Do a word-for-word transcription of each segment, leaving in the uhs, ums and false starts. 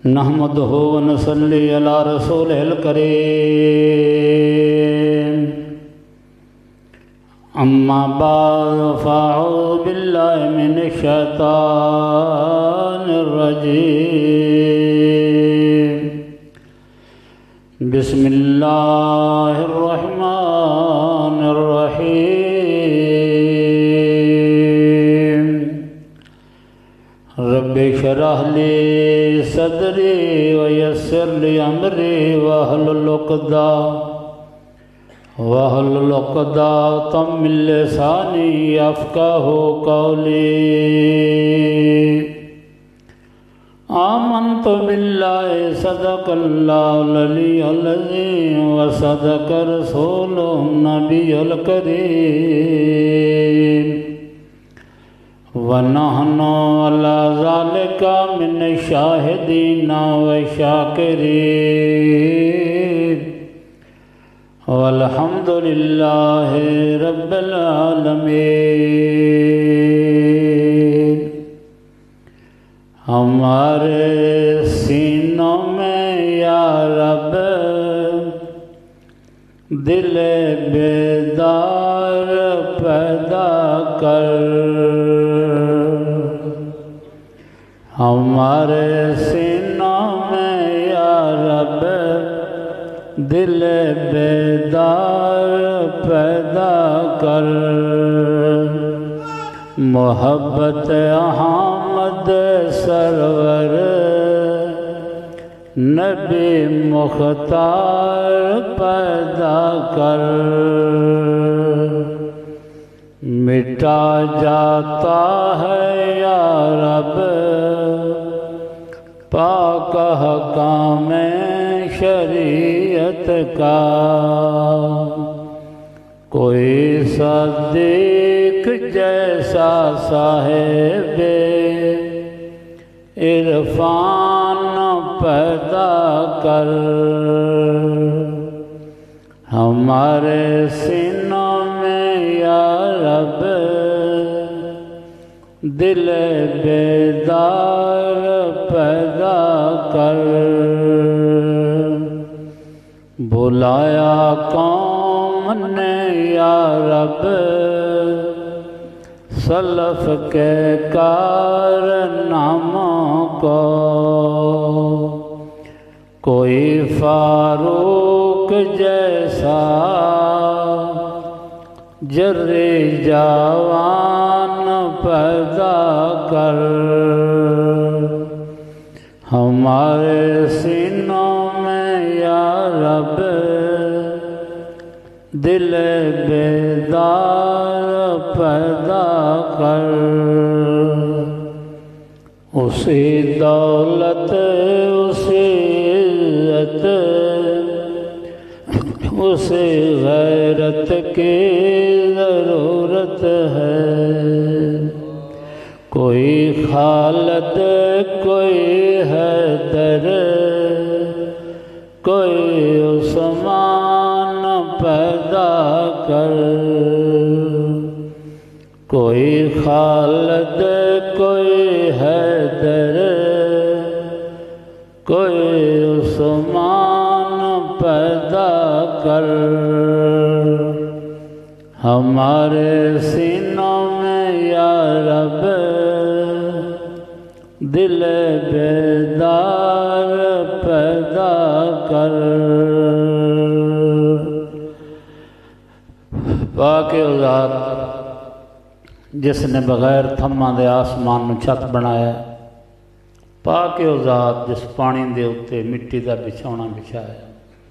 नहमदुहु व नसल्ली अला रसूलिहिल करीम। अम्मा बाद फ़अऊज़ु बिल्लाहि मिनश शैतानिर रजीम। बिस्मिल्लाहिर रहमानिर रहीम। रब्बि शरह ली सदरी व यस्सिर ली अमरी वहलुल उक़दा वहलुल उक़दतम मिन लिसानी यफ़क़हू क़ौली। आमन्तु बिल्लाहि सदक़ल्लाहुल अलियुल अज़ीम व सदक़ रसूलुहुन नबियुल करीम व नहनु अला ज़ालिका मिन शाहिदीन व शाकिरीन वल्हम्दुलिल्लाहि रब्बिल आलमीन। हमारे सीनों में या रब दिल बेदार पैदा कर। हमारे सीनों में या रब दिल बेदार पैदा कर। मोहब्बत अहमद सरवर नबी मुख्तार पैदा कर। मिटा जाता है या रब पाक हकाम शरीयत का। कोई सदीक जैसा साहिबे इरफान पैदा कर। हमारे सीनों में या रब दिल बेदार पैदा कर। बुलाया कौम ने या रब सलफ के कारनामों को। कोई फारूक जैसा जर्रे जवान पैदा कर। हमारे सीनों में या रब दिल बेदार पैदा कर। उसी दौलत उसी इज़्ज़त उसी गैरत की ज़रूरत है। कोई खालद कोई हैदर कोई उस्मान पैदा कर। कोई खालद कोई हैदर कोई उस्मान पैदा कर। हमारे सीनों में या रब दिल बेदार पैदा कर। पाक ज़ात जिसने बगैर थम्मा दे आसमान में छत बनाया। पाक ज़ात जिस पानी दे उत्ते मिट्टी का बिछौना बिछाया।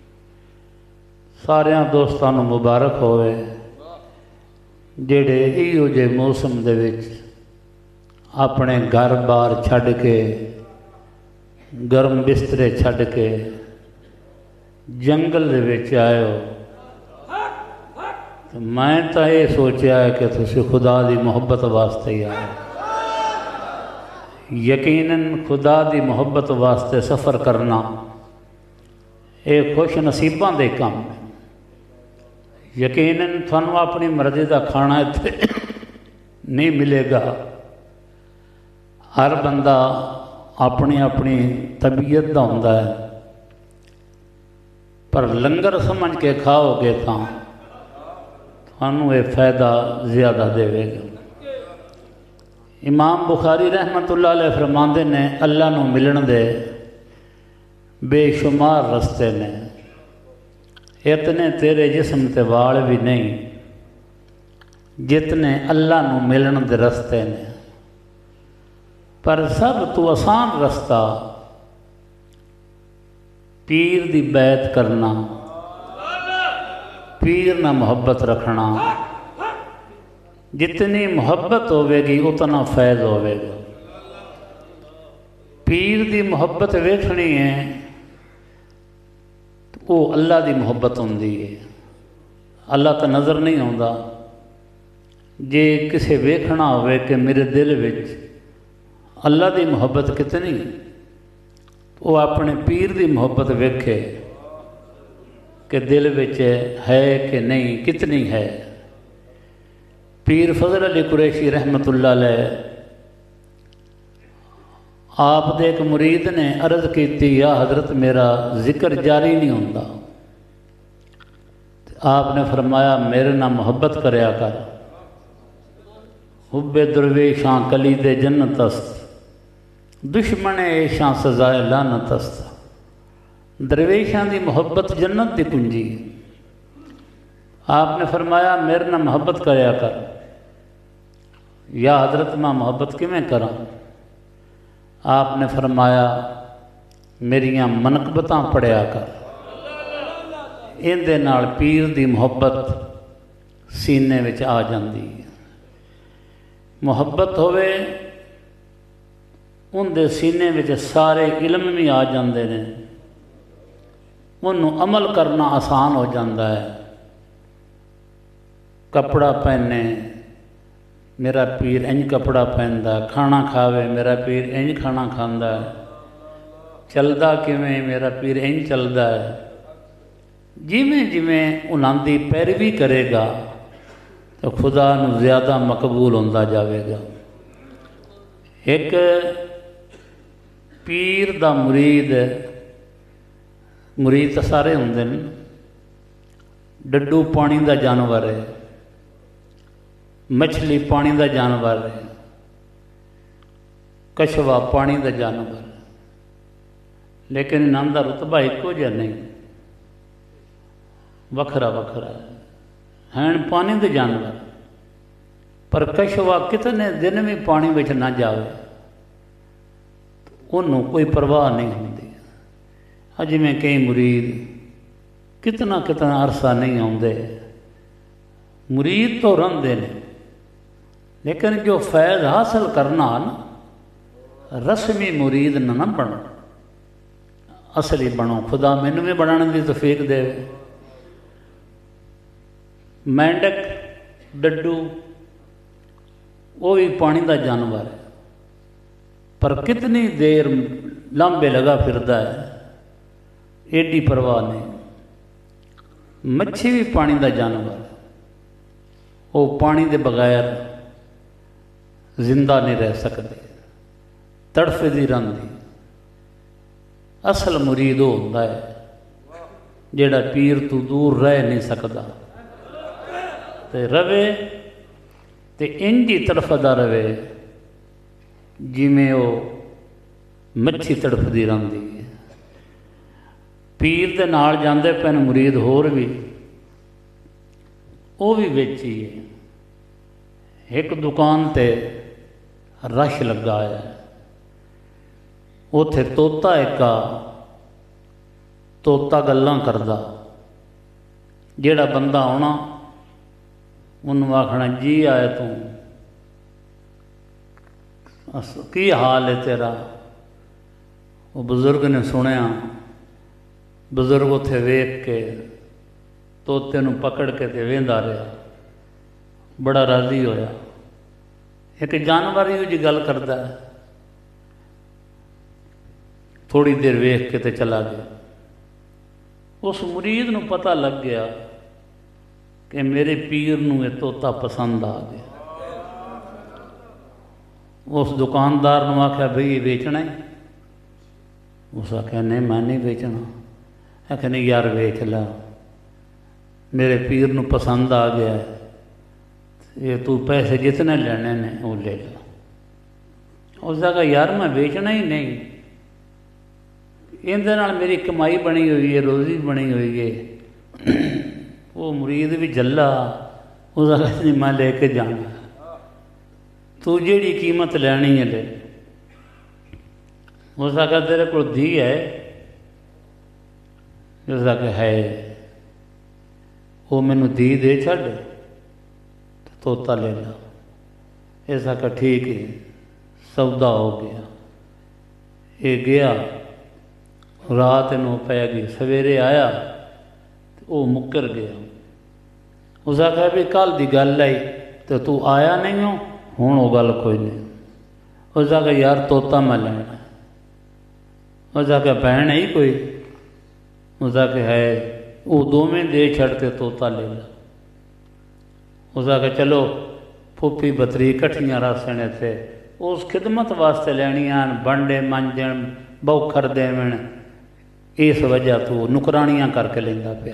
सारिया दोस्तां नूं मुबारक होवे जेड़े इहो जे मौसम दे विच अपने घर बार छड़ के गर्म बिस्तरे छड़ के जंगल दे विच आए हो। तो मैं तो ये सोचा है कि तुसी खुदा दी मोहब्बत वास्ते ही आए। यकीनन खुदा दी मोहब्बत वास्ते सफ़र करना एक खुश नसीबां दे काम है। यकीनन थानू अपनी मर्जी का खाना इत्थे नहीं मिलेगा। हर बंदा अपनी अपनी तबीयत का होंदा है, पर लंगर समझ के खाओगे तो थानू ये फायदा ज़्यादा देवेगा। इमाम बुखारी रहमतुल्लाह अलैह फरमाते ने अल्लाह नू मिलन दे बेशुमार रस्ते ने, इतने तेरे जिस्म ते वाल भी नहीं जितने अल्लाह नू मिलन दे रस्ते ने, पर सब तो आसान रस्ता पीर दी बैत करना, पीर ना मुहब्बत रखना। जितनी मुहब्बत होवेगी उतना फैज़ होवेगा। पीर दी मुहब्बत वेखनी है तो वो अल्लाह दी मुहब्बत होंदी है। अल्लाह तो नज़र नहीं आता। जे किसे वेखना होवे कि मेरे दिल विच अल्लाह दी मुहब्बत कितनी, वो अपने पीर दी मुहब्बत वेखे कि दिल विच है कि नहीं, कितनी है। पीर फजल अली कुरैशी रहमतुल्लाह अलैह आप दे एक मुरीद ने अर्ज़ की, या हज़रत मेरा जिक्र जारी नहीं होता। आपने फरमाया मेरे नाल मुहब्बत करया कर। हुब्बे दरवेशां कली दे जन्नतस्त, दुश्मन ऐशां सजाए लानतस्त। दरवेशां दी मुहब्बत जन्नत दी कुंजी। आपने फरमाया मेरे नाल मुहब्बत करया कर। या हज़रत मैं मुहब्बत किवें करा? आपने फरमाया मेरियां मनकबतां पढ़िया कर। इहदे नाल पीर दी मुहब्बत सीने विच आ जांदी है। मुहब्बत होवे उनके सीने विच सारे इल्म भी आ जाते हैं, उन्होंने अमल करना आसान हो जाता है। कपड़ा पहने मेरा पीर इंज कपड़ा पहनता, खाना खावे मेरा पीर इंज खाना खांदा है, चलदा किवें मेरा पीर इंज चलदा है। जिमें जिमें उन्हां दी पैरवी करेगा तो खुदा नूं ज़्यादा मकबूल होंदा जाएगा। एक पीर दा मुरीद, मुरीद तो सारे होंदे ने। डड्डू पानी दा जानवर है, मछली पानी दा जानवर है, कछवा पानी दा जानवर है, लेकिन इन्हां दा रुतबा एको जिहा नहीं, वखरा वखरा है। हैं पानी दे जानवर, पर कछवा कितने दिन भी पानी विच ना जावे उन्होंने कोई परवाह नहीं होती। जिमें कई मुरीद कितना कितना अरसा नहीं आते, मुरीद तो रंदे ने, लेकिन जो फैज़ हासिल करना ना, रस्मी मुरीद न ना बनो, असली बनो। खुदा मैनू भी बनाने की तौफीक दे। मेंढक डड्डू वो भी पानी का जानवर है, पर कितनी देर लांबे लगा फिरदा है, एडी परवाह नहीं। मच्छी भी पानी का जानवर है, वो पानी के बगैर जिंदा नहीं रह सकते, तड़फदी रहिंदी। असल मुरीद वो होंदा है जिहड़ा पीर तो दूर रह नहीं सकता, ते रवे ते इंज ही तड़फदा रवे जिमें वो मच्छी तड़फदी रहिंदी है। पीर दे नाल जांदे पैन मुरीद होर भी, वो भी विच ही है। एक दुकान ते रश लगा है, उत्थे तोता एक आ, तोता गल्लां करदा। जिहड़ा बंदा आउणा उन्होंने आखना जी आए तू, की हाल है तेरा? वो बुजुर्ग ने सुनिया, बुजुर्ग उत्थे वेख के तोते नूं पकड़ के ते वेंदा रहा, बड़ा राजी होया। एक जानवर ही जी गल करता है, थोड़ी देर वेख के ते चला गया। उस मुरीद नूं पता लग गया कि मेरे पीर नूं ये तोता पसंद आ गया। उस दुकानदार नूं आख्या बई ये बेचना है? उस आख्या नहीं मैं नहीं बेचना। आख्या नहीं यार बेच ला, मेरे पीर नूं पसंद आ गया, ये तू पैसे जितने लेने ने वो ले ला। उसने कहा यार मैं बेचना ही नहीं, इहदे नाल मेरी कमाई बनी हुई है, रोज़ी बनी हुई है। वो मुरीद भी जल्ला, उसका कहा नहीं मैं लेके जाना, तू जिहड़ी कीमत लैनी है ले। उसका कहा तेरे को धी है? उसका कहा है। वो मैनू धी दे छड़, तोता ले ला। ऐसा कहा ठीक है, सौदा हो गया। ये गया, रात नौ पै गई, सवेरे आया वो मुकर गया। उसका कहा भी कल की गल आई तो तू आया नहीं हो, हुण वो गल कोई नहीं। उसका कहा यार तोता मैं लेना। उसका कहा भैन है ही कोई? उसका कहा है, वो दोवें दे छड़ते तोता ले ला। उसका कहा चलो फूफी बतरी इकट्ठियां रसन इत्थे, उस खिदमत वास्ते लैनियां, बंडे मांजण बौखर देवन, इस वजह तू नुकरानियां करके लेंदा पिया।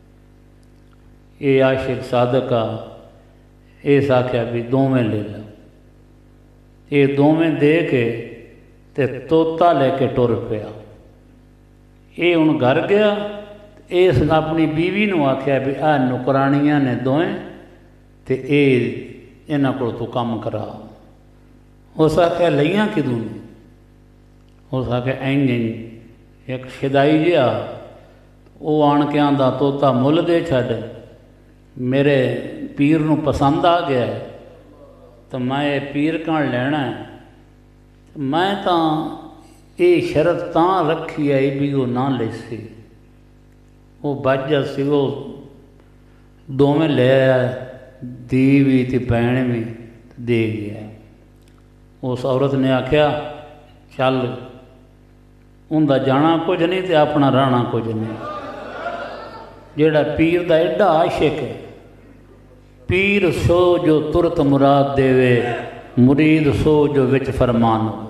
ये आशिक सादक आ, इस आख्या भी दोवें ले ला। ये दोवें दे के ते तोता लेके टुर पिया। ये हुण घर गया, इस अपनी बीवी नूं आख्या भी आ नुकरानियां ने दोवें ते ये इन्हां कोल तू काम करा। उस आख्या लईयां किदूं ने? उस आख्या इंज इंज एक शिदाई जिहा, वो आण के आंदा तोता मुल दे छड्ड, मेरे पीर नूं पसंद आ गया है तो मैं ये पीर कण लैना है। मैं तां ये शरत तां रखी है भी वो ना लेसी, वो बाजा सी, वो दोवें ले आया, धी भी ते भैन भी दे गया। उस औरत ने आख्या चल उनका जाना कुछ नहीं तो अपना रहना कुछ नहीं। जेड़ा पीर दा एडा आशिक है, पीर सो जो तुरत मुराद देवे, मुरीद सो जो विच फरमान हो।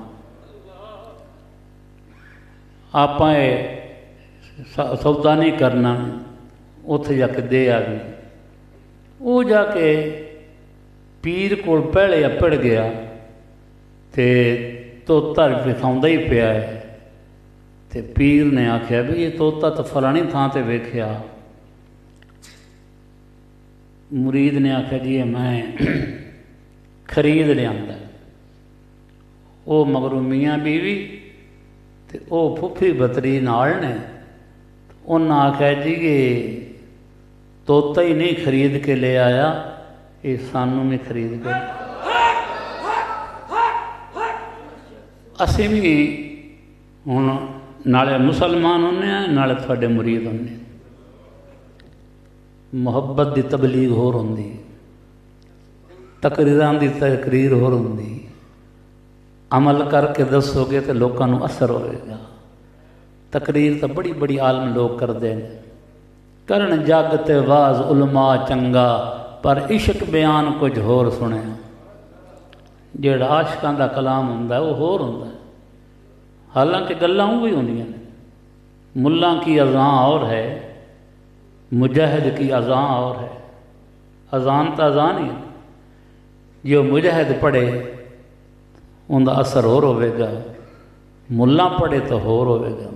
आपां सौदा नहीं करना, उत्थे जाके दे आ गई। वो जाके पीर कोल पहले अपड़ गया ते तोता विखाउंदा ही पिया है। ते पीर ने आख्या भी ये तोता तो फलानी थां ते वेख्या। मुरीद ने आख्या जी मैं खरीद लिया। वो मगरू मियाँ बीवी ते वो फुफी बतरी नाल ने, उन्हें आख्या जी ये तोता ही नहीं खरीद के ले आया, ये सानू भी खरीद के। असीं भी हुण नाले मुसलमान होने, नाले तुहाडे मुरीद होने। मुहब्बत की तबलीग होर होंदी, तकरीरां की तकरीर होर होंदी। अमल करके दसोगे तो लोगों को असर होएगा। तकरीर तो बड़ी बड़ी आलम लोग करते हैं, करन जग ते वाज उलमा चंगा, पर इश्क बयान कुछ होर सुने। जेड़ा आशकां दा कलाम हुंदा वो होर हुंदा, हालांकि गल्लां उही होंदियां ने। मुल्लां की अज़ां और है, मुजाहिद की अज़ां और है। अज़ान तो अज़ान ही है, जो मुजाहिद पढ़े उनका असर होर होवेगा, मुल्ला पढ़े तो होर होवेगा।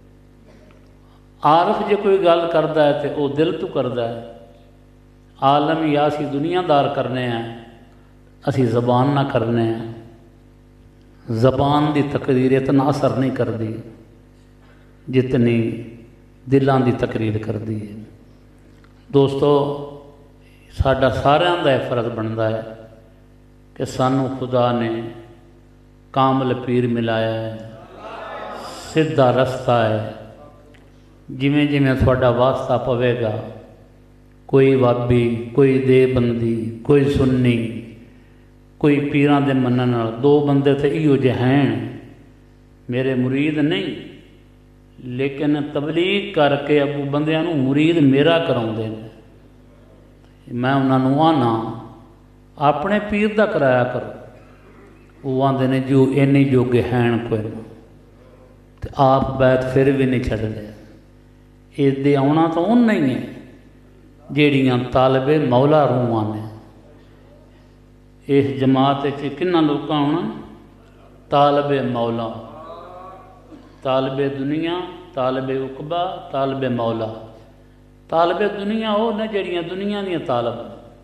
आरफ जो कोई गल करता है तो वह दिल तो करता है। आलम या असी दुनियादार करने हैं, असी जबान ना करने हैं। जबान की तकरीर इतना असर नहीं करती जितनी दिलों की तकरीर करती है। दोस्तों, साडा सारिਆਂ ਦਾ फर्ज बनता है कि सानू खुदा ने कामल पीर मिलाया है, सीधा रस्ता है। जिमें जिमें थोड़ा वास्ता पवेगा, कोई वाबी, कोई देबंदी, कोई सुन्नी, कोई पीरां दे मनन वाला, दो बंदे तो इहो जे हैं मेरे मुरीद नहीं, लेकिन तबलीग करके अबू बंदियां नूं मुरीद मेरा कराउंदे ने। मैं उन्होंने आना अपने पीर दा कराया करो। वो आंदे ने जो इन्ने जोगे हैं कोई ना, तो आप बैत फिर भी नहीं छड़ लिया। इसदे आउणा तो उन्ना ही है ਜਿਹੜੀਆਂ तालबे मौला रूहां ने। इस जमात किन्ना लोकां आउणा? तालबे मौला, तालबे दुनिया, तालबे उकबा, तालबे मौला। तालबे दुनिया वो ने जड़ियाँ दुनिया दी तालब,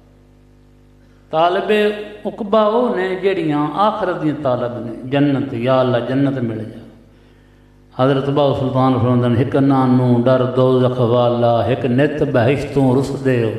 तालबे उकबा वो ने जड़ियाँ आखरत दी तालब ने। जन्नत, या अल्लाह जन्नत मिल जा। हज़रत बाऊ सुल्तान फरमांदे हिक नानू डर दोज़ख वाला, हिक नित बहिश्तों रुसदे हो।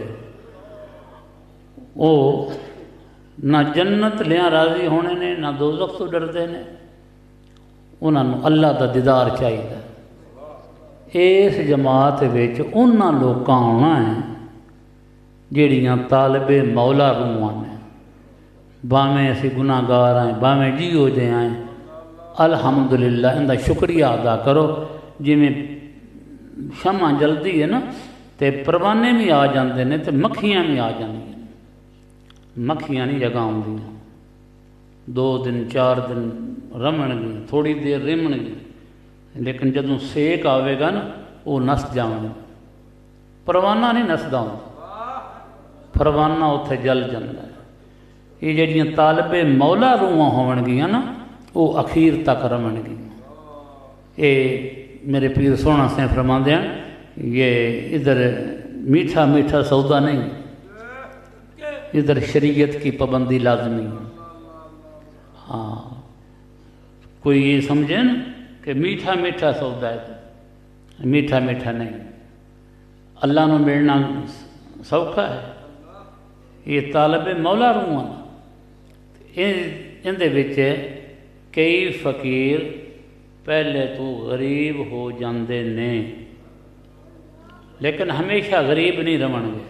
वो ना जन्नत लिया राजी होने ने, ना दोज़ख तो डरते ने। उन्होंने अल्लाह का दीदार चाहिए। इस जमात विच उन्हां लोकां आउणा है जिहड़ियां तालबे मौला रूहां ने। भावें असी गुनाहगार आए, भावें जीओ जे आए, अल्हम्दुलिल्लाह इनका शुक्रिया अदा करो। जिमें शमा जलती है ना तो परवाने भी आ जाते हैं तो मक्खियाँ भी आ जांदियां। मक्खियाँ नहीं जगह आउंदियां, दो दिन चार दिन रमणगियां, थोड़ी देर रिमणगियां, लेकिन जदों सेक आवेगा ना वो नस जावण। परवाना नहीं नसदा हुंदा, परवाना उत्थे जल जांदा है। ये जिहड़ियां तालबे मौला रूहां होवणगियां ना वो अखीर तक रमणगी। ये मेरे पीर सोहना से फरमांदे हैं, ये इधर मीठा मीठा सौदा नहीं, इधर शरीयत की पाबंदी लाजमी है। हाँ, कोई ये समझे ना कि मीठा मीठा सौदा है, मीठा मीठा नहीं। अल्लाह नूं मिलना सौखा है। ये तालबे मौला रूहां इहदे विच कई फकीर पहले तो गरीब हो जाते ने, लेकिन हमेशा गरीब नहीं रहणगे,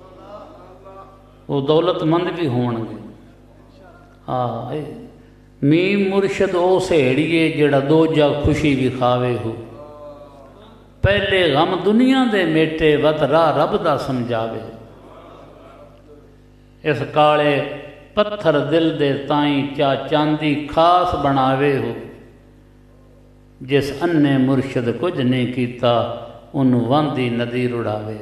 वो दौलतमंद भी होणगे। हाँ, मी मुर्शद ओ सहेड़िए जड़ा दो जा खुशी भी खावे हो। पहले गम दुनिया दे मेटे वत राह रब दा समझावे। इस काले पत्थर दिल दे ताई चा चांदी खास बनावे हो। जिस अन्ने मुर्शद कुछ नहीं कीता उन्हों वांदी नदी रुड़ावे।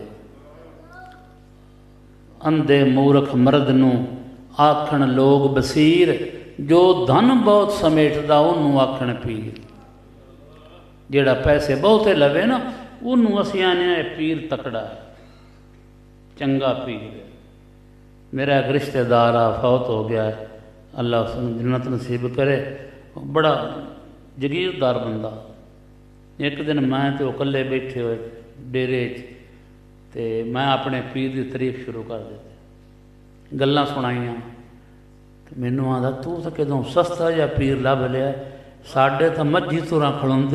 अंधे मूर्ख मर्द नूं आखण लोग बसीर, जो धन बहुत समेटदा उन्हों आखण पीर। जेड़ा पैसे बहुते लवे ना उन्हों असीं आने पीर तकड़ा है, चंगा पीर है। मेरा एक रिश्तेदार आ फौत हो गया है, अल्लाह उसनूं जन्नत नसीब करे। बड़ा जगीरदार बंदा। एक दिन मैं तो कल्ले बैठे हुए डेरे ते मैं अपने पीर की तारीफ शुरू कर दी, गल्लां सुनाइयां। मैनू आंदा तू तो कदों सस्ता जिहा पीर लभ लिया, साडे तो मझी तुरां खलोंदे।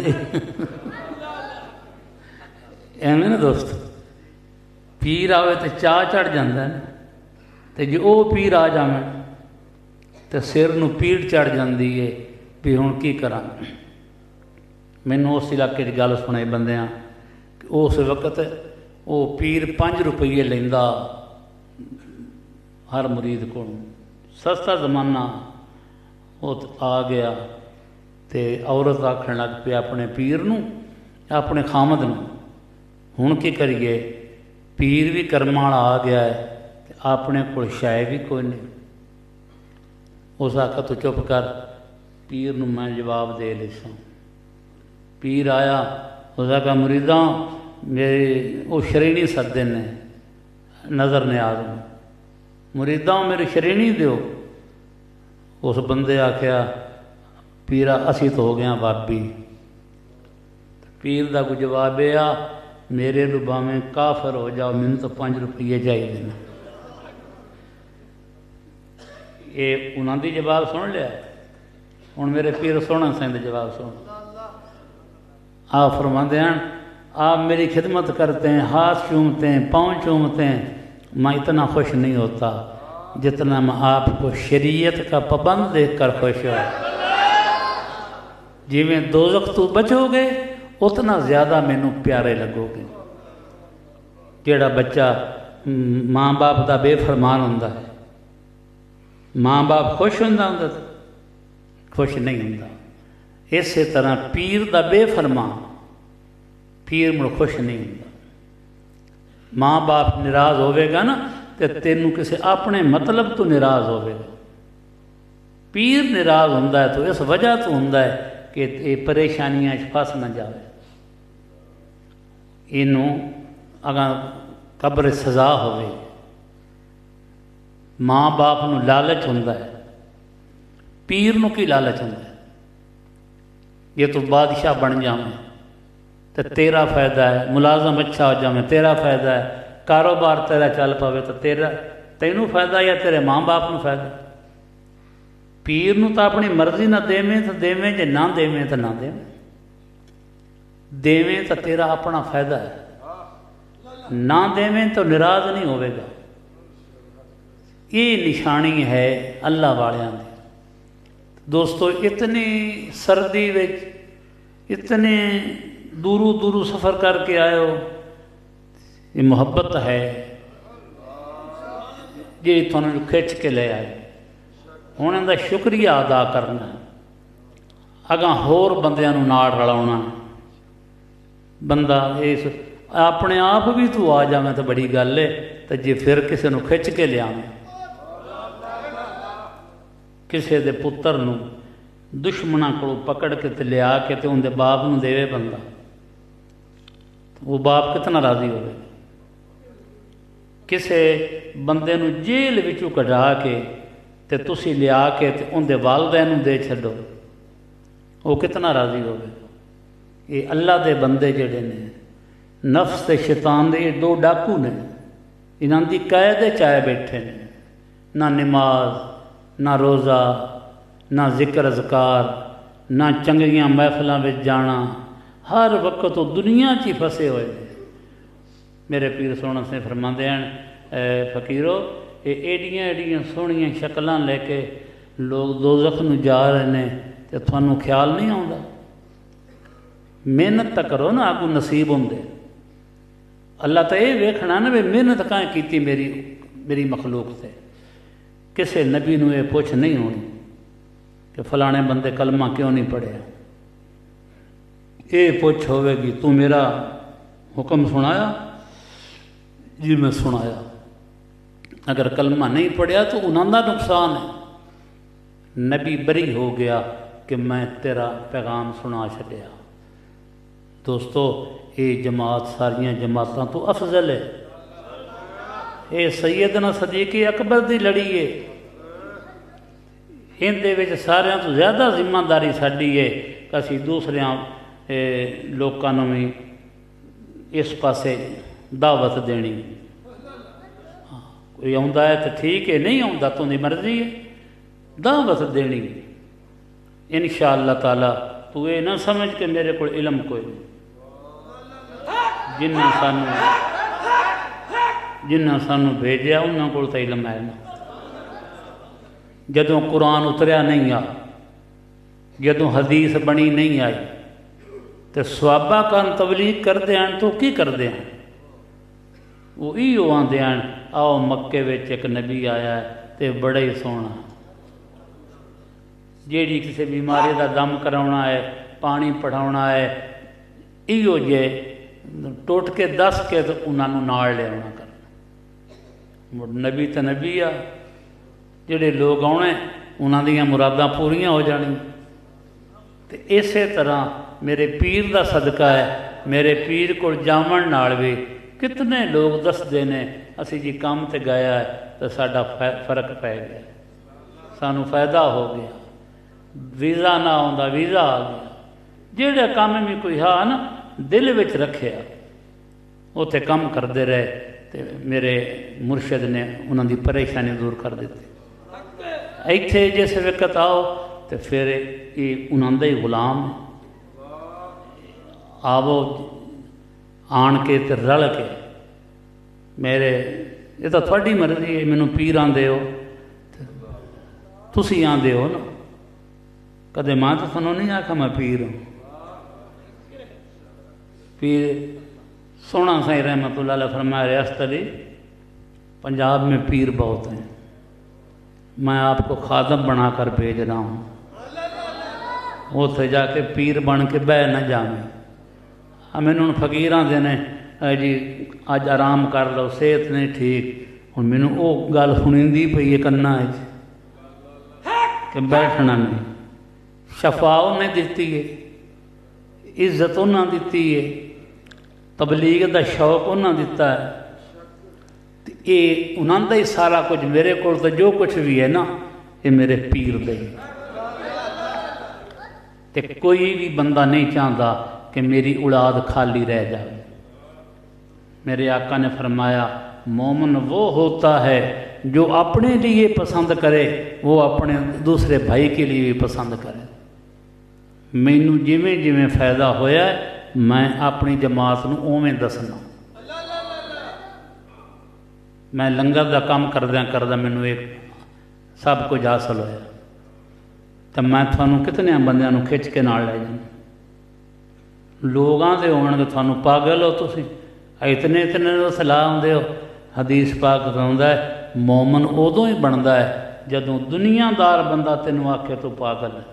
एवें ना दोस्त, पीर आवे तो चाह चढ़ जाता है, तो जो वो पीर आ जावे तो सिर नूं पीड़ चढ़ जाती है भी हुण की करा। मैनू उस इलाके की गल सुनाई बंदियां कि उस वक्त वो पीर पाँच रुपये लैंदा हर मुरीद को। सस्ता जमाना वो आ गया तो औरत आखण लग पे अपने पीर नूं, अपने खामद नूं, हुण की करिए, पीर भी कर्मां वाला आ गया है, अपने को शाय भी कोई नहीं। उस आखा तू चुप कर, पीर नूं मैं जवाब दे लिसा। पीर आया, उस आखा मुरीदा मेरे वो श्रेणी सदे ने नज़र ने आदम, मुरीदा मेरी श्रेणी दो। उस बंदे आख्या पीरा असी तो हो गया बाबी। पीर का कोई जवाब यह आ, मेरे तो भावें काफर हो जाओ, मैनू तो पाँच रुपये चाहिए। ये उन्होंने जवाब सुन लिया। हुण मेरे पीर सोहना सिंह दे जवाब सुन। आप फरमाते हैं, आप मेरी खिदमत करते हैं, हाथ चूमते हैं, पाँव चूमते हैं, मैं इतना खुश नहीं होता जितना मैं आपको शरीयत का पाबंद देख कर खुश हो। जिमें दोज़ख तो बचोगे उतना ज़्यादा मैनू प्यारे लगोगे। जेड़ा बच्चा माँ बाप का बेफरमान होंदा है, माँ बाप खुश होंदा होंदा खुश नहीं होंदा। इस तरह पीर का बेफरमा पीर मुड़ खुश नहीं होता। माँ बाप निराज होवेगा ना तो तेनू किसी अपने मतलब तो निराज होवेगा। पीर निराज होंदा है तो इस वजह तो होंदा है कि ये परेशानियां फस न जाए, इनू अगर कब्र सजा होवे। माँ बाप नू लालच होंदा है, पीर नू की लालच होंदा है, ये तो बादशाह बन जावे तो तेरा फायदा है, मुलाजम अच्छा हो जाए तेरा फायदा है, कारोबार तेरा चल पावे तो तेरा तेनू फायदा या तेरे माँ बाप नू फायदा। पीर नू तो अपनी मर्जी ना देवें तो देवें, जे ना देवें तो ना देवें, देवें तो तेरा अपना फायदा है, ना देवें तो निराज नहीं होवेगा। ये निशानी है अल्लाह वालियां दी। दोस्तों इतनी सर्दी विच इतने दूरों दूरों सफ़र करके आयो, ये मुहब्बत है जी तुहानू खिंच के ले आए। हुण इहदा शुक्रिया अदा करना, अगां होर बंदियां नू नाल रलाउणा। बंदा इस अपने आप भी तू आ जावे तो बड़ी गल है, तो जे फिर किसी नू खिंच के लियावे, किसी दे पुत्र नू दुश्मना को पकड़ के ते लिया के ते उनके बाप नू देवे बंदा, वो बाप कितना राजी होवे। किसी बंदे नू जेल विचों कढ़ा के ते तुसी लिया के ते उनके वालदैन नू दे छड्डो, वो कितना राजी होवे। ये अल्लाह दे बंदे जिहड़े ने, नफ्स ते शैतान दे दो डाकू ने, इन्हां दी कैद चाहे बैठे ने। ना नमाज, ना रोज़ा, ना जिक्र अज़कार, ना चंगियां महफिलों में जाना, हर वक्त तो दुनिया च ही फसे हुए हैं। मेरे पीर सोहना से फरमाते हैं, फकीरो ये एडियां एडियां सोहनियां शक्लां लेके लोग दोज़ख नूं जा रहे हैं तो थानू ख्याल नहीं आता। मेहनत तो करो ना, आगू नसीब होंदे। अल्लाह तो ये वेखना ना भी मेहनत कहाँ की मेरी मेरी मखलूक से। किसी नबी नूं ये पुछ नहीं होनी कि फलाने बंदे कलमा क्यों नहीं पढ़िया। ये पुछ होवेगी तू मेरा हुक्म सुनाया जी, मैं सुनाया। अगर कलमा नहीं पढ़िया तो उन्होंने नुकसान है। नबी बरी हो गया कि मैं तेरा पैगाम सुना छड्या। दोस्तों ये जमात सारिया जमातों तो अफजल है। ये सैयदना सदीक अकबर की लड़ी है। इहदे विच सारियां तो ज़्यादा जिम्मेदारी साडी है कि असीं दूसरियां लोकां नूं भी इस पासे दावत देनी। कोई आउंदा है तो ठीक है, नहीं आउंदा तो उहदी मर्जी है, दावत देनी। इंशा अल्लाह ताला तू ये ना समझ के मेरे को इलम कोई नहीं। जिन्हें सानू जिन्हें सानू भेजा उन्होंने को तो इलम है ना। जदों कुरान उतरिया नहीं आ, जदों हदीस बनी नहीं आई तो सवाबा कान तबलीग करते हैं तो की करते हैं? वो इो आते हैं, आओ मक्के विच एक नबी आया है तो बड़ा ही सोहना, जेड़ी किसी बीमारी का दम कराना है, पानी पढ़ाना है, इो जे टुट के दस के तो उन्होंने नाल लिया कर। नबी तो नबी आ, जिहड़े लोग आने उन्हां दीयां मुरादां पूरियां हो जानी। तो इस तरह मेरे पीर का सदका है, मेरे पीर को जावन नाल भी कितने लोग दसदे ने असी जी काम ते गया है तो साडा फर्क पै गया, सानू फायदा हो गया, वीज़ा ना आउंदा वीज़ा आ गया। जिहड़े काम भी कोई हा ना दिल विच रखिया उत्थे काम करते रहे तो मेरे मुर्शद ने उन्हों की परेशानी दूर कर दी। इत्थे जिस वक्त आओ तो फिर ये उन्होंने ही गुलाम आवो आन के ते रल के। मेरे ये तो थोड़ी मर्जी है, मैनू पीर आंदे हो तुसी आंदे हो ना, कदे मां तो सुनो नहीं आखा मैं पीर हूँ। पीर सोहना साईं रहमतुल्लाह अलैह फरमाया, रियासत अली पंजाब में पीर बहुत हैं, मैं आपको खादम बनाकर भेज रहा हूँ। उत्थे जाके पीर बन के बह न जावे। आ मैनू हुण फकीर आंदे ने जी अज आराम कर लो, सेहत नहीं ठीक। हुण मैनू वो गल सुनींदी पई है कन्ना कि बैठना नहीं। शफा उन्हें दिती है, इज्जत उन्हें दिती है, तबलीग का शौक उन्हें दिता है। ये उन्होंने ही सारा कुछ मेरे को तो जो कुछ भी है ना ये मेरे पीर दे। ते कोई भी बंदा नहीं चाहता कि मेरी औलाद खाली रह जाए। मेरे आका ने फरमाया मोमन वो होता है जो अपने लिए पसंद करे, वो अपने दूसरे भाई के लिए भी पसंद करे। मैनू जिमें जिमें फायदा होया मैं अपनी जमात नूं उवें दसना। मैं लंगर का काम करद्या करदा मैनू एक सब कुछ हासिल होया, तो मैं थानू कितने बंदियां नूं खिच के नाल लै जाना। लोग आते होणगे थानू पागल हो तुसीं, इतने इतने सलाह आउंदे हो। हदीस पाक कहंदा है मोमन उदों ही बनता है जदों दुनियादार बंदा तेनों आखे तू पागल है।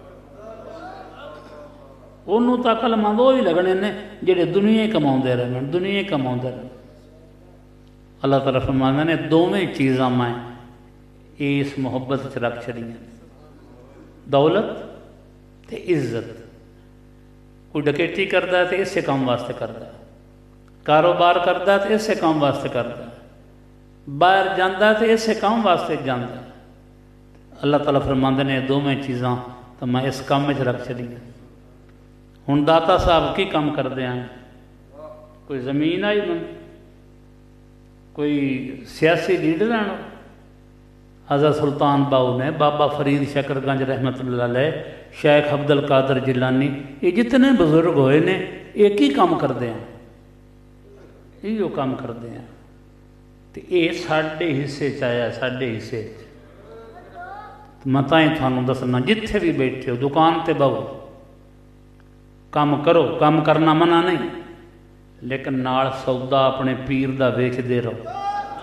उन्हों तो अकलमंद वो ही लगने ने जिहड़े दुनिया कमाउंदे रहन, दुनिया कमाउंदे रहन। अल्लाह ताला फरमांदा ने दोवें चीज़ां मैं इस मुहब्बत च रख छड़ियां, दौलत ते इज्जत। कोई डकैती करता है तो इसे काम वास्ते करता है, कारोबार करता है तो इसे काम वास्ते करता है, बाहर जाता है तो इसे काम वास्ते जाता है। अल्लाह ताला फरमांदे ने दोवें चीज़ां तो मैं इस काम में रख छड़ियां। हुण दाता साहब की काम करते हैं, कोई जमीन आई बन, कोई सियासी लीडर हैं। हज़रत सुल्तान बाऊ ने, बाबा फरीद शकरगंज रहमतुल्लाह अलैह, शेख अब्दुल कादर जिलानी, ये जितने बुजुर्ग होए ने एक ही काम करते हैं, इहो काम करते हैं। तो ये साढ़े हिस्से च आया, साढ़े हिस्से मैं तां ही थानू दसना जिथे भी बैठे हो दुकान ते बहो, काम करो, काम करना मना नहीं, लेकिन नाल सौदा अपने पीर दा वेचदे रहो,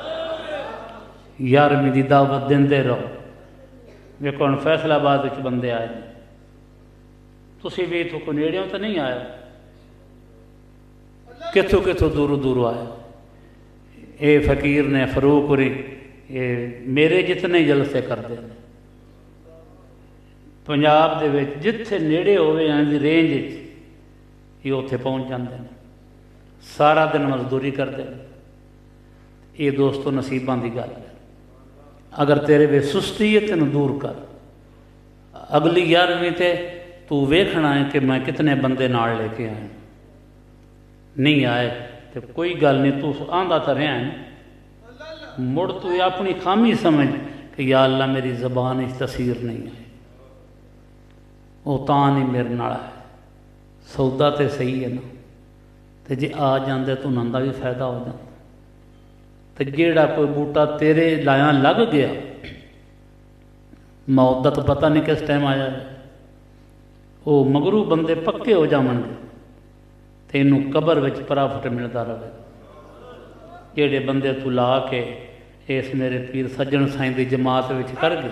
यारवीं की दावत देंदे रहो। वेखो हुण फैसलाबाद विच बंदे आए, तुसीं भी इत्थों कोई नेड़ियों तो नहीं आए, कितों कितों दूरों दूरों आए। ये फकीर ने फरूकपुरी ये मेरे जितने जलसे करते हैं पंजाब दे विच, जिथे नेड़े होवे इन्हां रेंज ये उत्थे पहुँच जाते हैं, सारा दिन मजदूरी करते हैं। ये दोस्तों नसीबां की गल है। अगर तेरे वे सुस्ती है तेन दूर कर, अगली यारवीं ते तू वेखना है कि मैं कितने बंदे नाल लेके आए, नहीं आए तो कोई गल नहीं, तू आंदा तो रहा है, मुड़ तू अपनी खामी समझ कि या अल्लाह मेरी जबान इस तसीर नहीं है, वो तां नहीं मेरे नाल है। सौदा तो सही है ना, तो जे आ जाते तो उन्होंने का भी फायदा हो जाता। तो जेड़ा कोई बूटा तेरे लाया लग गया, मौत का तो पता नहीं किस टाइम आया, वो मगरू बंदे पक्के हो जावणगे तो इनू कबर विच प्रॉफिट मिलता रहे। जेड़े बंदे तू ला के इस मेरे पीर सज्जन साईं की जमात विच कर गए,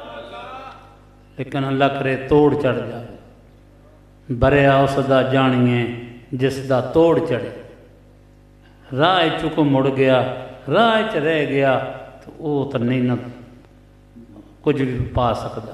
लेकिन अल्लाह करे तोड़ चढ़ जाए, बरिया उसदा जानिए जिसदा तोड़ चढ़े। राह चुक मुड़ गया, राह च रह गया तो वो तो नहीं ना कुछ भी पा सकता।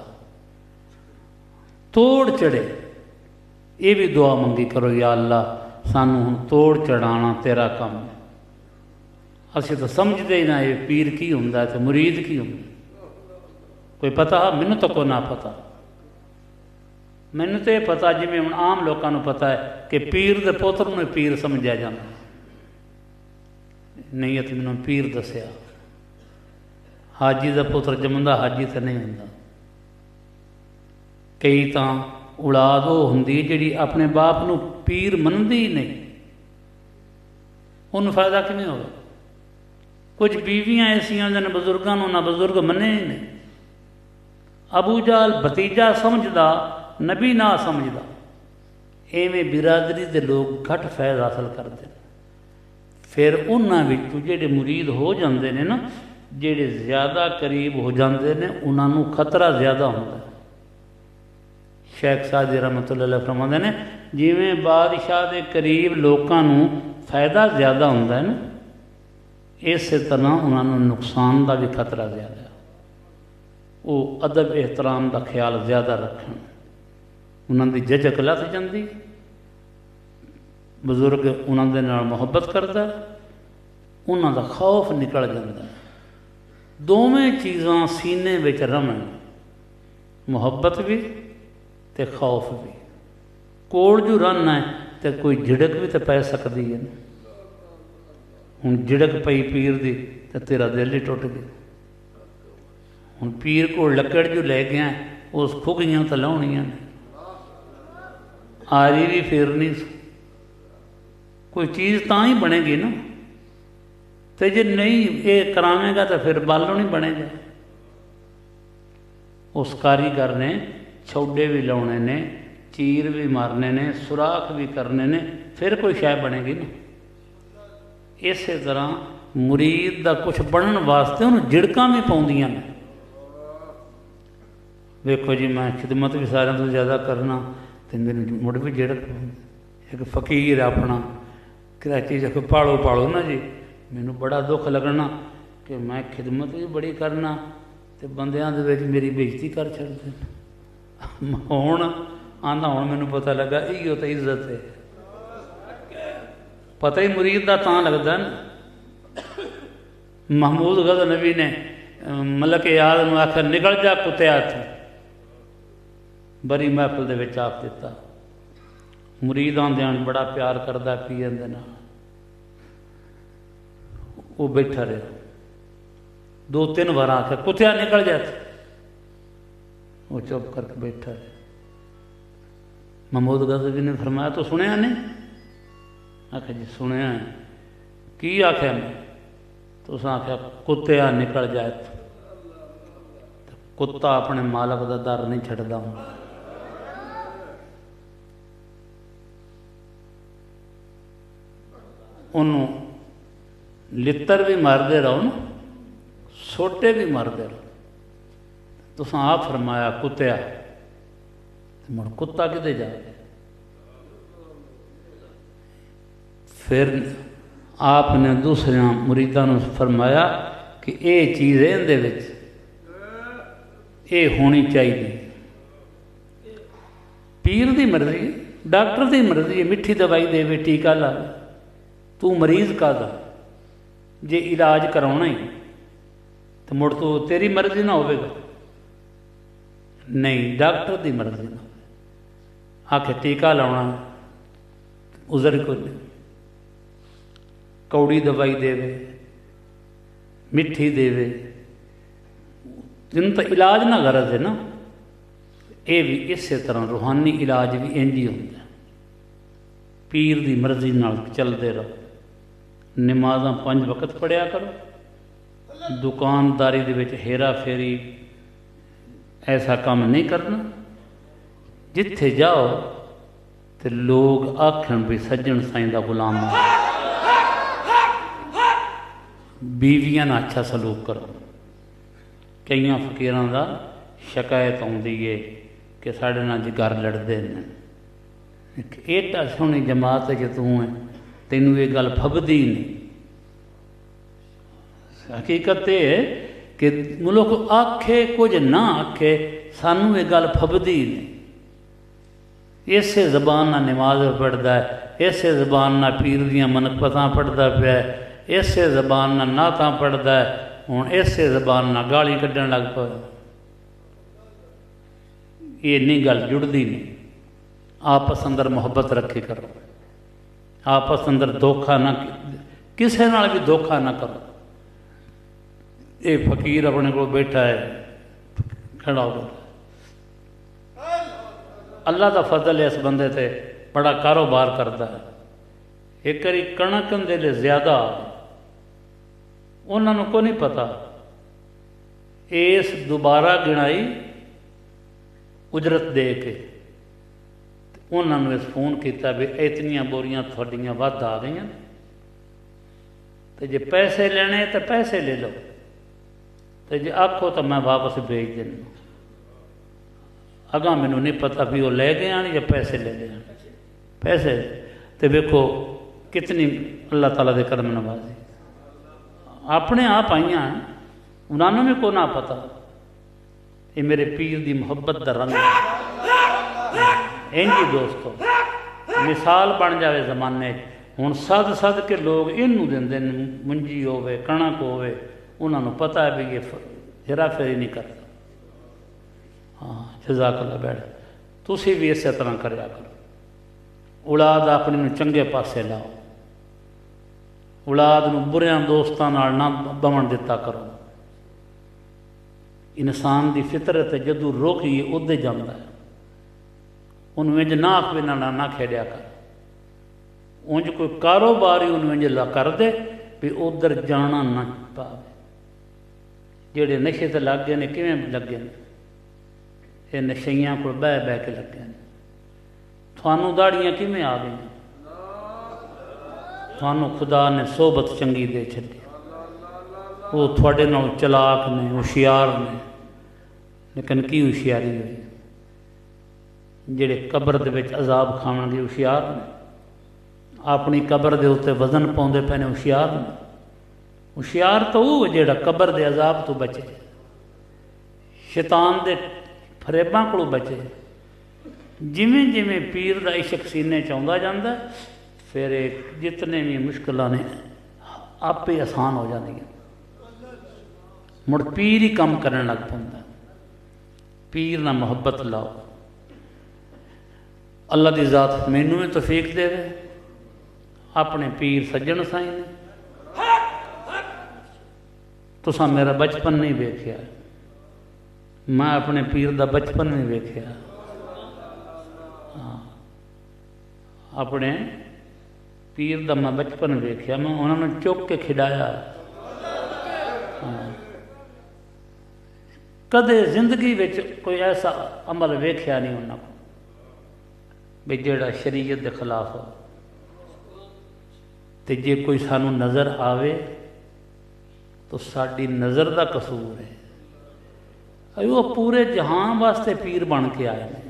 तोड़ चढ़े, ये भी दुआ मंगी करो, या अल्लाह सानू हुण तोड़ चढ़ाना तेरा काम है। असीं तो समझते ही ना ये पीर की हुंदा है तो मुरीद की हुंदा, कोई पता मैनू तो को ना पता। मैनू तो यह पता जिवें हुण आम लोगों को पता है कि पीर के पुत्र नूं पीर समझिया जाता, नहीं तो मैनू पीर दसिया। हाजी का पुत्र जमदा हाजी तो नहीं हुंदा। कई तो औलाद वो हुंदी जिहड़ी अपने बाप नूं पीर मनदी ही नहीं, उन्होंने फायदा किवें होवे। कुछ बीवियां ऐसियां ने बजुर्गों उन्होंने बजुर्ग मने ही नहीं। अबू जाल भतीजा समझदा, नबी ना समझदा, एवें बिरादरी के लोग घट फैज़ हासिल करते हैं। फिर उन्होंने विचों जिहड़े मुरीद हो जाते हैं ना, जिहड़े ज़्यादा करीब हो जाते हैं, उन्होंने खतरा ज़्यादा होता है। शेख सादी रहमतुल्लाह अलैह फरमाते ने जिवें बादशाह के करीब लोगों को फायदा ज़्यादा होंदा है ना, इस तरह उन्होंने नुकसान का भी खतरा ज़्यादा है। वो अदब एहतराम का ख्याल ज़्यादा रखन, उन्होंने झिझक लथ जाती, बजुर्ग उन्होंने नाल मुहब्बत करता, उन्हों का खौफ निकल जाता। दोवें चीज़ां सीने में रमन, मुहब्बत भी ते खौफ भी। कोल जो रन है तो कोई झिड़क भी तो पै सकती है। हुण झिड़क पई पीर की तो तेरा दिल ही टुट गया। हुण पीर को लकड़ जो लै गया उस खुगियां तो लाउणियां ने, आरी भी फेरनी, कोई चीज़ तां ही बनेगी ना। तो जे नहीं ये करावेगा तो फिर बालों नहीं बनेगा। उस कारीगर ने छौडे भी लाने ने, चीर भी मारने ने, सुराख भी करने ने, फिर कोई शय बनेगी ना। इस तरह मुरीद का कुछ बनने वास्ते उन्होंने झिड़कां भी पाउंदियां ने। देखो जी मैं खिदमत भी सारे तो ज़्यादा करना तो मेरे मुड़ भी झिड़क एक फकीर अपना कराची जाके पालो पालो ना जी, मैनू बड़ा दुख लगना कि मैं खिदमत भी बड़ी करना तो बंदियां दे विच मेरी बेइज्जती कर छड्डदे। हुण आंदा हुण मैनू पता लगा इहो तो इज्जत है। पता ही मुरीद का तां लगदा ना। महमूद गज़नवी ने मलक याद नूं आख्या निकल जा कुत्तिया तू, बड़ी महफिल दे विच आख दिता। मुरीद आंदियां बड़ा प्यार करदा पीर दे नाल, वो बैठा रहा। दो तीन बार आख्या कुत्तिया निकल जा, वो चुप करके बैठा रहा। महमूद गज़नवी ने फरमाया तो सुनिया नहीं? आख्या जी सुनिया है। की आख्या मैं? तो उस आख्या कुत्तिया निकल जाए। कुत्ता अपने मालक का दर नहीं छड्डदा। उन्होंने लित्तर भी मारते रहो ना, सोटे भी मारते रहो। तुस आप फरमाया कुत्तिया, मुड़ कुत्ता किते जाए? फिर आपने दूसरे मुरीदां नूं फरमाया कि ये चीज़ इहदे विच ये होनी चाहिए। पीर की मर्जी है, डॉक्टर की मर्जी है, मिठी दवाई देवे टीका लावे, तू मरीज का दा जे इलाज कराना ही तो मुड़ तो तेरी मर्जी ना होगा। नहीं डॉक्टर की मर्जी ना आखे टीका लाना उजर को कौड़ी दवाई देवे मिठी देवे, जिन तो इलाज ना गरज है ना। ये भी इस तरह रूहानी इलाज भी इंज ही होंगे। पीर की मर्जी नाल चलते रहो। नमाज़ां पंज वक्त पढ़िया करो, दुकानदारी दे विच हेरा फेरी ऐसा काम नहीं करना। जिथे जाओ तो लोग आखन भी सज्जन साईं दा गुलाम है। बीवियां ना अच्छा सलूक करो। कई फकीरां दा शिकायत आउंदी है कि साढ़े नाल जी घर लड़ते हैं। एडा सोहनी जमात च तू है, तेनू ये गल फबदी नहीं। हकीकत ये है कि मुल्क आखे कुछ ना आखे, सानू ये गल फबदी नहीं। इसे जबान ना नमाज पढ़ता है, इसे जबान ना पीर दियां मनकबतां पढ़ता पाया, इसे जबान ना नातां पढ़ता है, हुण इसे जबान ना गाली कढ़न लग पाया। ये नहीं गल जुड़ती नहीं। आपस अंदर मुहब्बत रखे करो, आपस अंदर धोखा ना, किसी नाल भी धोखा ना करो। ये फकीर अपने को बैठा है खड़ा हो, अल्लाह का फजल है इस बंदे से, बड़ा कारोबार करता है। एक बारी कणक दे लिए ज्यादा उन्होंने को नहीं पता, इस दोबारा गिनाई उजरत दे के उन्होंने फोन किया भी इतनिया बोरियां थोड़ियां वध आ गई, तो जे पैसे लेने तो पैसे ले लो, तो जे आखो तो मैं वापस भेज देना। अगा मैनू नहीं पता भी वो लै गए या पैसे ले गए पैसे तो वेखो कितनी अल्लाह ताला दे करम नवाजी अपने आप आईया उन्होंने भी को ना पता ये मेरे पीर की मुहब्बत का रंग इंज ही दोस्तों मिसाल बन जाए जमाने हुण सद सद के लोग इनू देंदे मुंजी होवे कणक होवे उन्होंने पता है भी ये हेरा फेरी नहीं करता। हाँ जज़ाकल्लाह बैठ तुसी भी इस तरह करया करो औलाद अपनी नूं चंगे पासे लाओ औलाद नूं बुरियां दोस्तां नाल ना बवन दिता करो। इंसान की फितरत जदों रोकीए उदे जाता है उन्होंने इंज ना आख ना ना खेडिया कर उंज कोई कारोबार ही उन्होंने इंज ला कर दे भी उधर जाना ना पावे। जेड़े नशे ते लग गए ने किवें लगे ने ये नशइयां को बह बह के लगे ने थानू दाड़ियां किवें आ गई थानू खुदा ने सोबत चंगी दे छड्डी वो थोड़े नाल चलाक ने होशियार ने लेकिन की होशियारी हुई जेड़े कबर दे विच अजाब खाण दे होशियार ने अपनी कबर दे उत्ते वजन पाउंदे पे ने होशियार ने। होशियार तो वो जेड़ा कबर दे अजाब तो बचे शैतान दे फरेबां कोलों बचे। जिमें जिमें पीर दा इश्क सीने च आउंदा जांदा फिर जितने भी मुश्किलां ने आपे आसान हो जांदियां मुड़ पीर ही काम करने लग पाता। पीर ना मुहब्बत लाओ अल्लाह की जात मैनू भी तौफीक देवे अपने पीर सज्जन साई ने तुसा मेरा बचपन नहीं वेख्या मैं अपने पीर का बचपन नहीं वेख्या। हाँ अपने पीर का मैं बचपन वेख्या मैं उन्होंने चुक के खिडाया। हाँ कदे जिंदगी में कोई ऐसा अमल वेख्या नहीं उन्होंने भी जेड़ा शरीयत के खिलाफ हो तो जे कोई सानू नज़र आवे तो साड़ी नज़र का कसूर है। वो पूरे जहान वास्ते पीर बन के आए हैं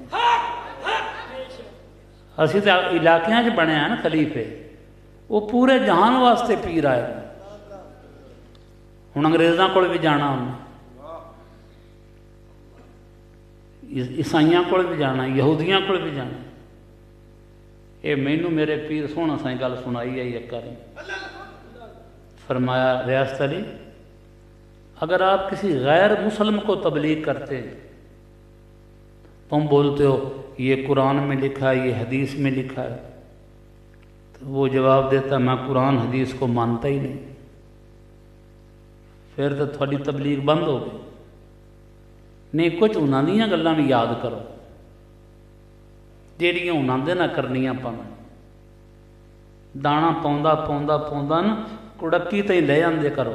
असी तो इलाकों च बने हैं ना खलीफे वो पूरे जहान वास्ते पीर आए हुण अंग्रेज़ों को भी जाना उन्हें ईसाइयों को भी जाना यहूदियों को भी जाना ये मैनू मेरे पीर सोहना साई गल सुनाई है एक बार फरमाया रियासत अली अगर आप किसी गैर मुसलम को तबलीग करते तुम बोलते हो ये कुरान में लिखा है ये हदीस में लिखा है तो वो जवाब देता मैं कुरान हदीस को मानता ही नहीं फिर तो थोड़ी तबलीग बंद हो गई। नहीं कुछ उन्होंने दियां गल्लां भी याद करो ਜਿਹੜੀਆਂ ਉਹਨਾਂ ਦੇ ना करनियां पावें दाना पाउंदा पाउंदा पाउंदा ना कुड़क्की तो ही ले आंदे करो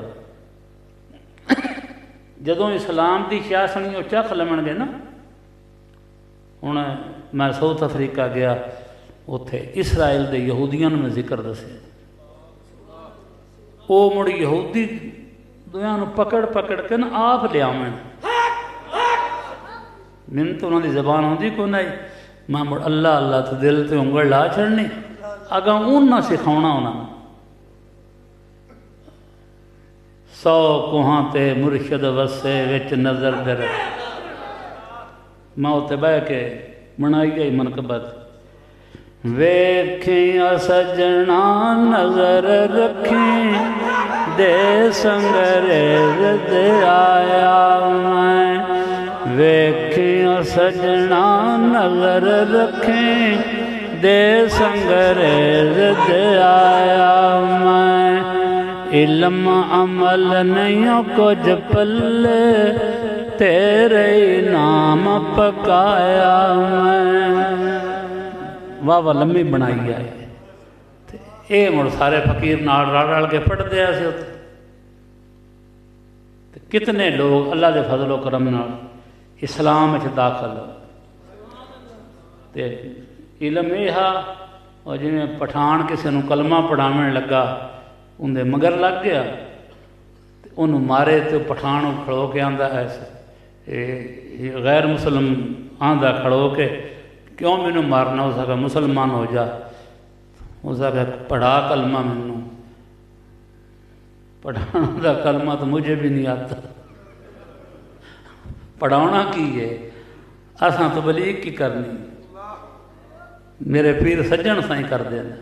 जदों इस्लाम की शासनी वो चख लवणगे ना हुण मैं साउथ अफ्रीका गया उत्थे इसराइल के यहूदियों में जिक्र दसे वो मुड़ यहूदी दोयां नूं पकड़ पकड़ के ना आप लियावन मैनूं तो उन्होंने जबान आती को नहीं मैं मुड़ अल्लाह अल्लाह तो दिल से उंगल ला छड़नी अगा उन्ना सिखाना उन्होंने सौ कुहां ते मुर्शद वसे विच नजर दर मैं उत्ते बह के बनाई गई मनकबत वेखिया सजना नजर रखी दे संगरेज दे आया मैं वेखिया सजना नजर रखें दे संगरेज दे आया मैं इल्म अमल नहीं कुछ पल्ले तेरे नाम पकाया मैं। वाह वाह लम्मी बनाई है ये मुड़ सारे फकीर नाल रल रल के पढ़ते ऐसे कितने लोग अल्लाह के फजलो करम नाल इस्लाम च दाखल ते इलम यह और जिमें पठान किसी को कलमा पढ़ावन लगा उनके मगर लग गया उन्होंने मारे तो पठान खड़ो के आंदा है गैर मुसलम आंदा खड़ो के क्यों मैनू मारना, उस आखा मुसलमान हो जा, उस आखा पढ़ा कलमा, मैनू पढ़ाना का कलमा तो मुझे भी नहीं आता, पढ़ाना की है, असा तो बलीग की करनी, मेरे पीर सज्जन साई कर देना।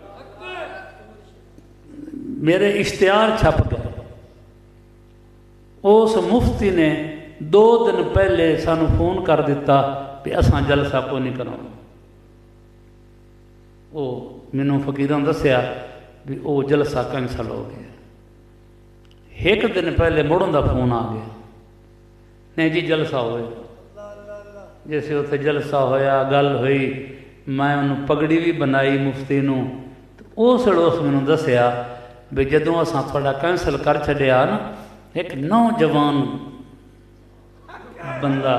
मेरे इश्तिहार छप गए, उस मुफ्ती ने दो दिन पहले सानू फोन कर दिता कि असा जलसा को नहीं कराना। वो मैनू फकीरां दसिया भी वो जलसा कैंसल हो गया। एक दिन पहले मुड़न का फोन आ गया, नहीं जी जलसा होए। जैसे उत्थे जलसा होया, गल हुई, मैं उन्होंने पगड़ी भी बनाई मुफ्ती नूं, उस वेले उस मैनू दसिया भी जदों असां तुहाडा कैंसल कर छड्डिया ना, एक नौजवान बंदा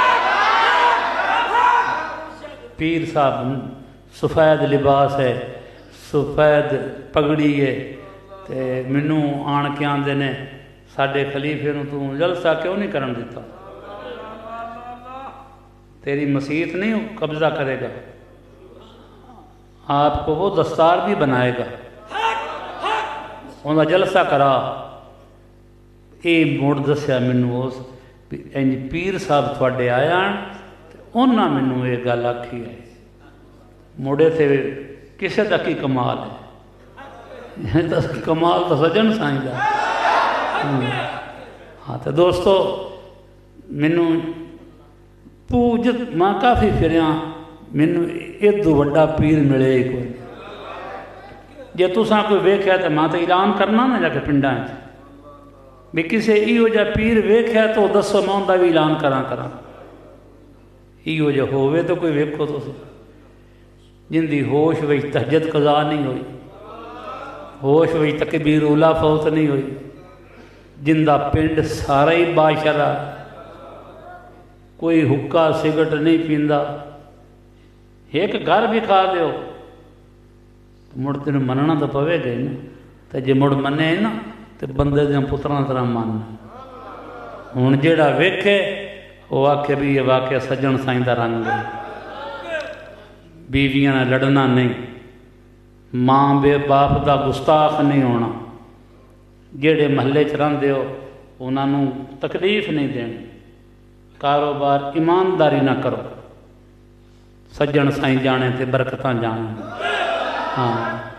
पीर साहब, सफेद लिबास है, सफेद पगड़ी है, तो मैनू आण के आंदे ने साडे खलीफे नूं तूं जलसा क्यों नहीं करन दिता, तेरी मसीत नहीं कब्जा करेगा, आपको वो दस्तार भी बनाएगा, उनका जलसा करा। ये मुड़ दसिया मैनू उस इंज पीर साहब थोड़े आया, उन्हें मैनू ये गल आखी है, मुड़े थे किसी का की कमाल है, कमाल तो सज्जन साईं दा। हाँ तो दोस्तों, मैनू पूज मैं काफ़ी फिरिया, मैनू इदू वड्डा पीर मिले ही कोई। जे तुसां कोई वेख्या तो मैं तो ऐलान करना ना जाके पिंडां च भी किसी इहो जिहा पीर वेख्या तो दसो, मैं उनका भी ऐलान करा करा इहो जिहा होवे तो कोई वेखो तुसीं, जिंदी होश विच तहज्जुद कज़ा नहीं हुई, होश विच तकबीर उला फौत नहीं हुई, जिंदा पिंड सारा ही बाशरा, कोई हुक्का सिगरट नहीं पींदा, एक घर भी खा दो मुड़ तेन मनना तो पवेगा ही ना। तो जे मुड़ मने ना तो बंदे दे पुत्रां तरह मन। हुण जेड़ा वेखे वो आखे भी ये वाकया सज्जन साईं दा रंग है। बीवियां ने लड़ना नहीं, मां बे बाप का गुस्ताख नहीं होना, जेड़े महल्ले च रहिंदे हो उन्होंने तकलीफ नहीं देनी, कारोबार ईमानदारी ना करो, सज्जन साईं जाने ते बरकतां जाने। हाँ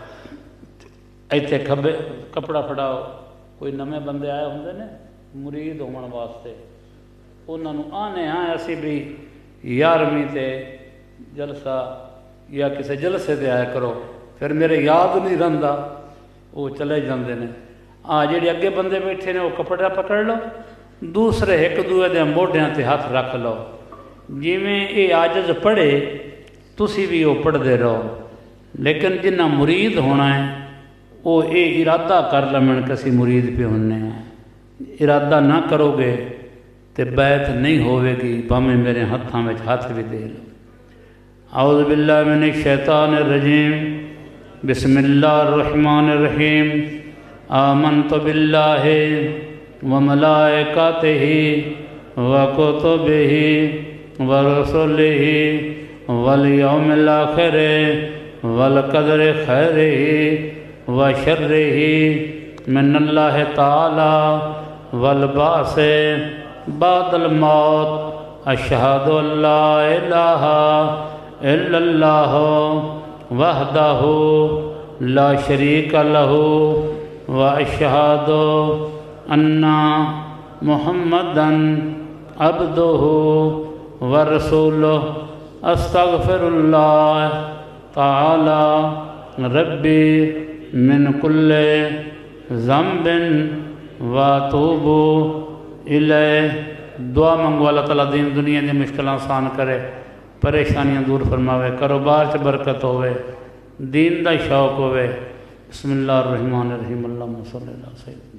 इत्थे खब्बे कपड़ा फड़ाओ, कोई नवे बंदे आए होंदे ने मुरीद होने वास्ते, उन्होंने आने हाँ असी भी यारवीं ते जलसा या किसी जलसे ते आया करो, फिर मेरे याद नहीं रहिंदा, वो चले जाते हैं। आ जेडे अगे बंदे बैठे ने वो कपड़ा पकड़ लो, दूसरे एक दूए दे मोढियां ते हाथ रख लो, जिमें ये आजज पढ़े तुसी भी वो पढ़ते रहो। लेकिन जिन्ना मुरीद होना है वो ये इरादा कर लमन कि असी मुरीद पे होने हैं। इरादा ना करोगे तो बैत नहीं होवेगी, भावें मेरे हत्थों में हाथ भी दे लो। औज़ु बिल्लाहि मिनश शैतानिर रजीम, बिस्मिल्लाहिर रहमानिर रहीम। आमन्तु बिल्लाहि व मलाइकातिहि व कुतुबिहि व रुसुलिहि वल यौमिल आखिर वल क़द्रि खैरिहि व शर्रिहि मिनल्लाहि तआला वल बास बादल मौत। अशहदु अल्ला इलाहा इल्लल्लाह वहदहु ला शरीक लहु व अशहदु अन्ना मुहम्मदन अब्दुहु व रसूलुहु। अस्तगफिरुल्लाह ताला रब्बी मिन कुल्ले ज़म्बिन व तूबू इलैह। दुआ मंगो अल्लाह ताला दीन दुनिया की मुश्किल आसान करे, परेशानियां दूर फरमावे, कारोबार च बरकत होवे, दीन का शौक होवे। बिस्मिल्लाहिर रहमानिर रहीम। अल्लाहुम्मा सल्लि अला सय्यिदिना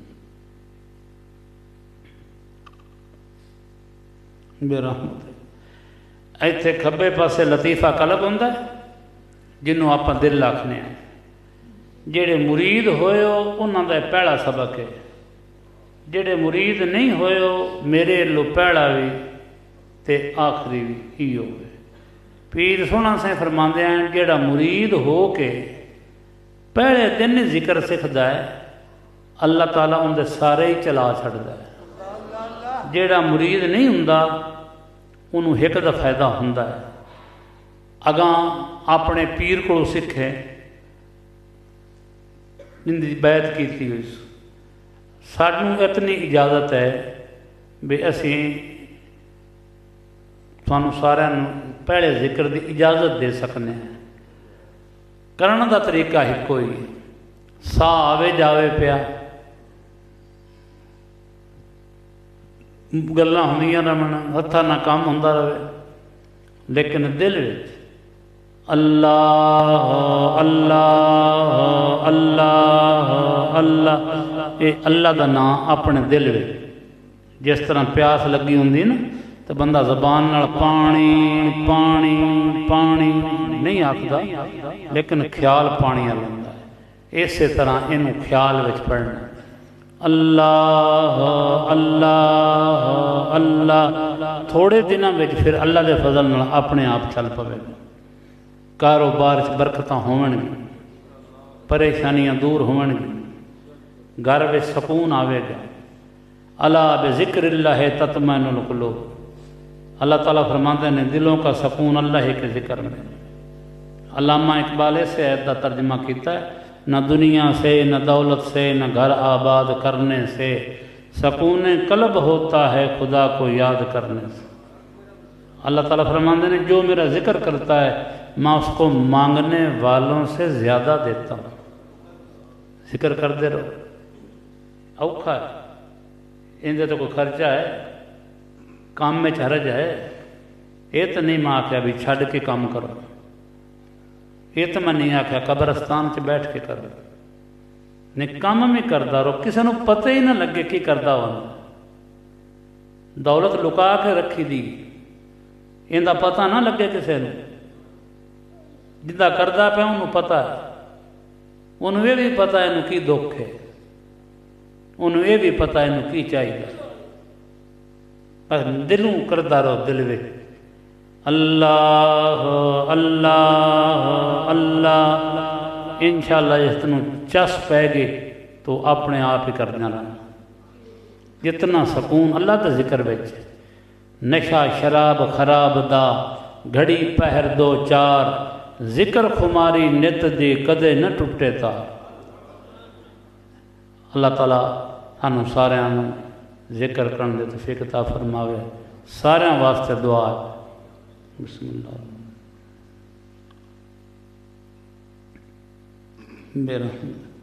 बेरहमत। इत्थे खब्बे पासे लतीफ़ा कलब हुंदा है जिन्हों आप दिल आखने हैं। जेड़े मुरीद होए उन्हों का पहला सबक है, जेड़े मुरीद नहीं होए मेरे लो पहला भी ते आखिरी भी इहो है। पीर सोहना साईं फरमांदे हैं जेड़ा मुरीद हो के पहले दिन ही जिक्र सिखदा है अल्लाह ताला उनके सारे ही चला छड्डदा है। जेड़ा मुरीद नहीं हुंदा उन्होंने हिक दा फायदा हुंदा है। अगां अपने पीर को सिखे जिंदी बैत की हुई सानू इतनी इजाजत है भी असी सानू सारिਆਂ ਨੂੰ पहले जिक्र की इजाजत दे सकने हैं। करने का तरीका ही कोई सा आवे जावे पिया गल्लां होंदियां रहन हत्था ना काम होंदा रहे लेकिन दिल विच अल्लाह अल्लाह अल्लाह अल्लाह ये अल्लाह का नाम अपने दिल में जिस तरह प्यास लगी होंगी ना तो बंदा जबान नाल पानी पानी पानी नहीं आखदा लेकिन ख्याल पानी आ लैंदा है। इस तरह इनू ख्याल विच पढ़ना अल्लाह अल्लाह अल्लाह थोड़े दिनों में फिर अल्लाह के फजल नाल अपने आप चल पवेगा। कारोबार च बरकतां होवणगी परेशानियां दूर होवणगी घर में सकून आवेगा। अला बिज़िक्रिल्लाह तत्मइनुल कुलूब अल्लाह ताला फरमाते हैं दिलों का सकून अल्लाह के जिक्र में। अल्लामा इकबाल से ऐसा तर्जमा किया है न दुनिया से न दौलत से न घर आबाद करने से सकून कल्ब होता है खुदा को याद करने से। अल्लाह ताला फरमाते हैं जो मेरा जिक्र करता है मैं उसको मांगने वालों से ज़्यादा देता हूँ। जिक्र करते रहो औखा है इनसे तो कोई खर्चा है काम में हरज है। ये तो नहीं मैं आख्या भी छड़ के काम करो ये तो मैं नहीं आख्या कब्रस्तान च बैठ के करो नहीं काम में करता रहो किसी को पता ही ना लगे की करता हो। दौलत लुका के रखी दी इनका पता ना लगे किसी को जिदा करता पाया उन्होंने पता है उन्होंने ये भी पता है इनू की दुख है उन्होंने ये भी पता है इनू की चाहिए बस दिलों करता रहो दिल में अल्लाह अल्लाह अल्लाह इंशाअल्लाह जिस तेन चस पै गए तो अपने आप ही करना रहना। जितना सकून अल्लाह के जिक्र विच नशा शराब खराब दा घड़ी पहर दो चार जिक्र खुमारी नित दी कदे न टुटे ता। अल्लाह ताला सानू सारिਆਂ ਨੂੰ जिक्र करने की तौफीक अता फरमावे। सारिਆਂ वास्ते दुआ बिस्मिल्लाह मेरा